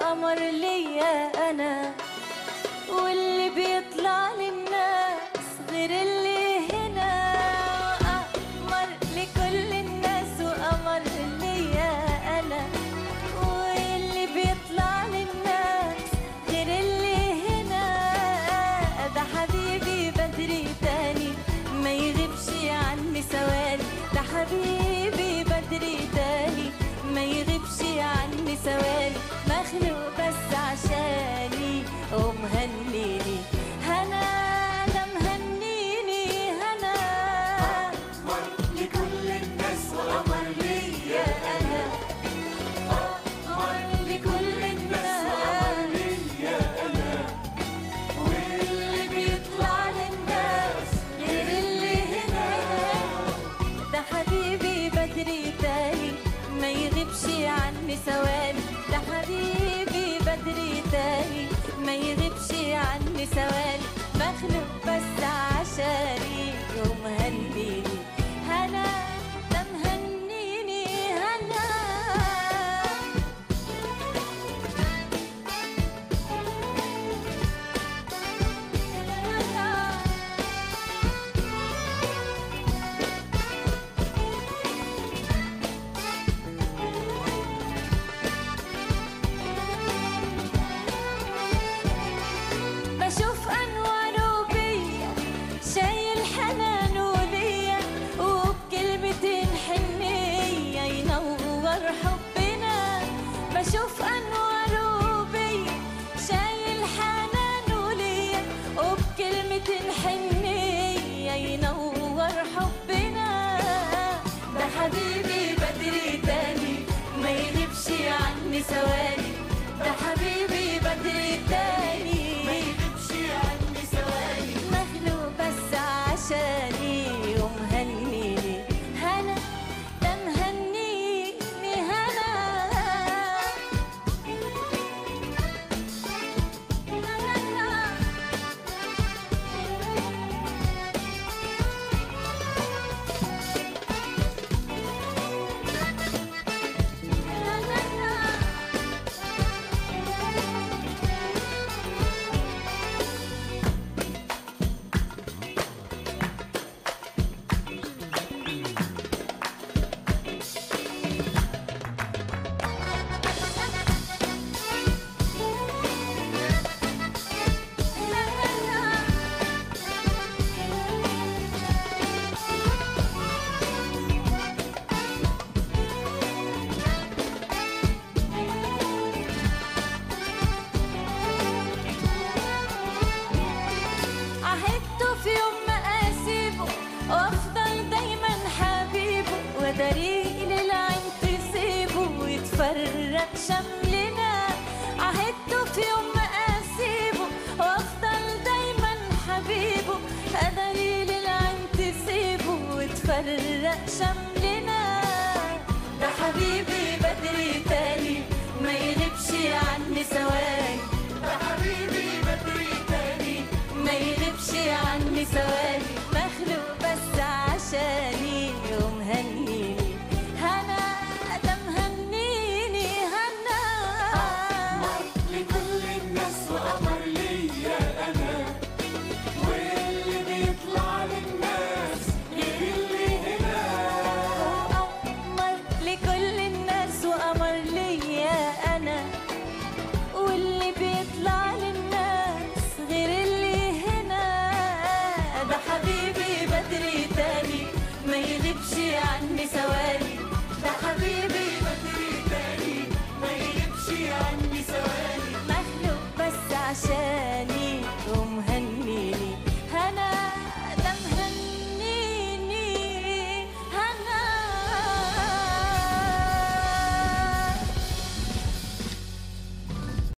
قمر ليا انا، واللي بيطلع للناس غير اللي هنا. قمر لكل الناس وقمر ليا انا، واللي بيطلع للناس غير اللي هنا. ده حبيبي بدري تاني ما يغيبش عني ثواني، ده حبيبي بدري تاني ما يغيبش عني ثواني. مخلوق بس عشاني ومهنيني هنا، ده مهنيني هنا. قمر لكل الناس وقمر ليا أنا، قمر لكل الناس وقمر ليا أنا، واللي بيطلع للناس غير اللي هنا. ده حبيبي بدري تاني ما يغيبش عني ثواني، ده حبيبي بدري تاني ما يغيبش عني ثواني. مخلوق بس